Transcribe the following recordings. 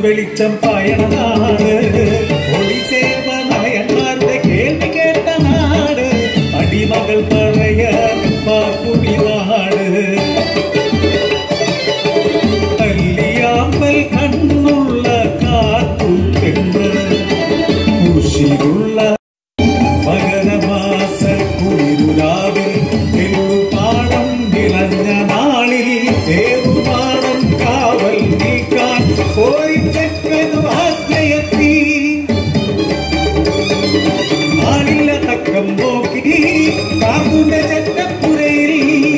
വെളിച്ചം പായണ നാട്, ഒളിസേവനായന്മാരുടെ കേൾവി കേട്ട നാട്, അടിമകൾ പറയാൻ പാക്കുടി നാട്. കല്ലിയാമ്പൽ കണ്ണുള്ള കാട്ടുപെണ്ണ്, കുശിലുള്ള മകരമാസ കുളിരുരാവിൽ, എള്ളുപാടം വിളഞ്ഞ നാളിൽ ഏറുപാടം കാവൽ നീക്കാൻ പോയിച്ചെക്കനു ആജ്ഞയെത്തി. ആളില്ല തക്കം നോക്കി കാർത്തുന്റെ ചെറ്റപ്പുരയിൽ,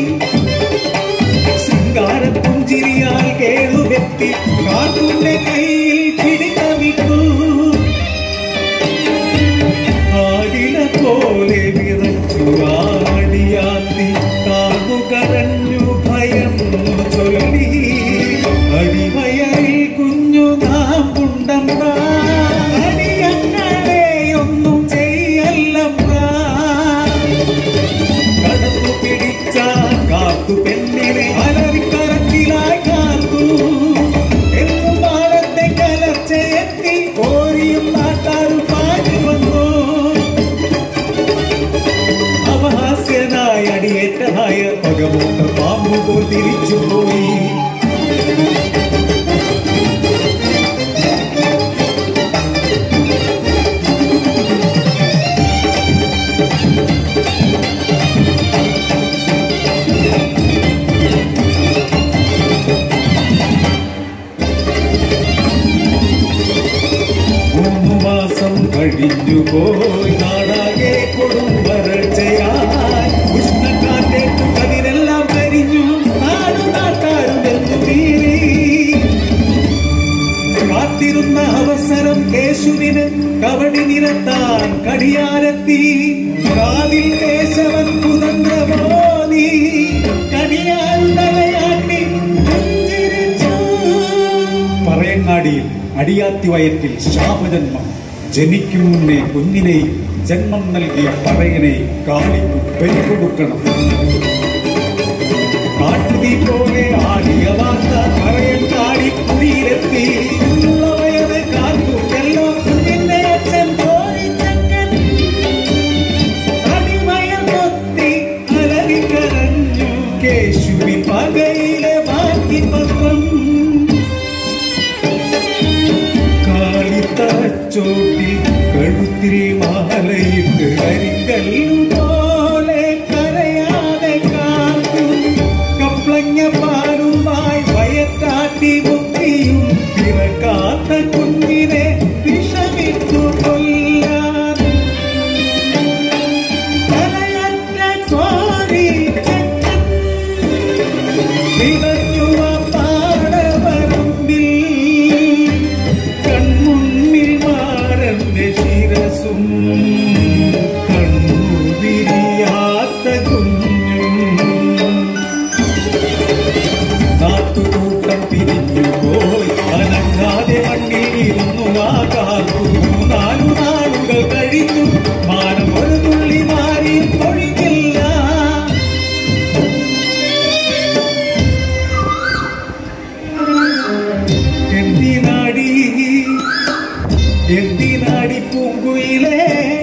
ശൃംഗാരപ്പുഞ്ചിരിയാൽ കേളുവെത്തി കാർത്തുന്റെ കയ്യിൽ പിടികവിട്ടു. ആടില പോലെ വിറച്ചു ആടിയാത്തി കാതു കരഞ്ഞു ഭയന്നു ചൊല്ലി, അടിമയറിൽ കുഞ്ഞു നാം പുണ്ടമ്പ, അടിയങ്ങളെയൊന്നും ചെയ്യല്ലമ്പ. കടത്തു പിടിച്ച കാത്തു പെണ്ണിനെ അലറിക്കരത്തിലായി കാത്തു. എന്നും പാടത്തെ കലർച്ചയെത്തി കോരിയും നാട്ടാരും പാടി വന്നു. അപഹാസ്യനായ അടിയേറ്റനായ പകമൂത്ത പാമ്പുപോൽ തിരിച്ചുപോയി. കഴിഞ്ഞുപോയി നാടാകെ കൊടും വരൾച്ചയായി, ഉഷ്ണക്കാറ്റേറ്റു കതിരെല്ലാം കരിഞ്ഞു നാട്ടാരും എന്ന് തീരി. കാത്തിരുന്ന അവസരം യേശുവിന് കവടി നിരത്താൻ കടിയാരെത്തി. കാതിൽ കേശവൻ കുതന്ത്രമോദി കടിയാൽ തലയാട്ടി പുഞ്ചിരിച്ചു. പറയങ്ങാടിയിൽ അടിയാത്തി വയറ്റിൽ ശാപജന്മം, ജനിക്കും മുന്നേ കുഞ്ഞിനെയും ജന്മം നൽകിയ പറയനെ കാളിക്ക് ബലി കൊടുക്കണം. കാട്ടുതീ പോലെ ആടിയ വാർത്ത പറയങ്ങാടി കുടിയിലെത്തി. വയറ് കാത്തു എല്ലാം കുഞ്ഞിന്റെ അച്ഛൻ കോഴിച്ചക്കൻ അടിമയം കൊത്തി അലറിക്കരഞ്ഞു. കേശുവിൻ പകയിലെ ബാക്കി പത്രം കാളിത്തറച്ചോട്ടിൽ കഴുത്തിൽ മാലയിട്ട് കരിങ്കല്ലു പോലെ കരയാതെ കാത്തു. കപ്ലങ്ങ പാലുമായി വയറ്റാട്ടി മുത്തിയും പിറക്കാത്ത കുഞ്ഞിനെ വിഷമിച്ചു കൊല്ലാൻ. തലയറ്റ കോരി വിതഞ്ഞു പാടവരമ്പിൽ, കൺമുന്നിൽ മാറന്റെ ശിരസും കണ്ണു വിരിയാത്ത കുഞ്ഞും. നാട്ടുകൂട്ടം പിരിഞ്ഞു പോയി അനങ്ങാതെ മണ്ണിൽ ഇരുന്നു ആ കാത്തു. 4 നാളുകൾ കഴിഞ്ഞു, മാനം ഒരു തുള്ളി മാറി ഒഴിഞ്ഞില്ല. എന്തിനാടി പൂങ്കുയിലെ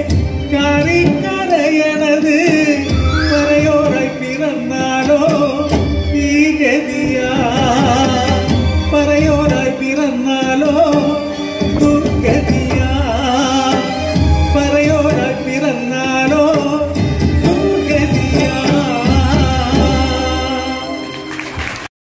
കറിക്കരയണത്, പറയോറായി പിറന്നാലോ ഈ ഗതിയാ, പറയോറായി പിറന്നാലോ